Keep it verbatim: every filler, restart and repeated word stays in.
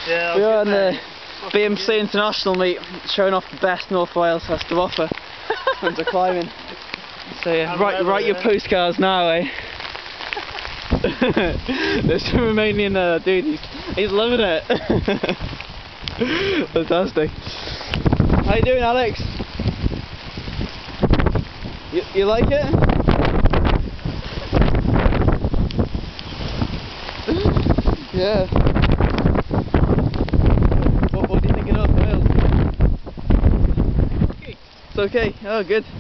Yeah, we are on the mate. B M C International meet, showing off the best North Wales has to offer under climbing. So yeah, I'm write, level, write your yeah. postcards now, eh? There's some Romanian uh, dude, he's, he's loving it. Fantastic. How you doing, Alex? You, you like it? Yeah. What, what do you think of North Wales? Okay. It's okay. Oh, good.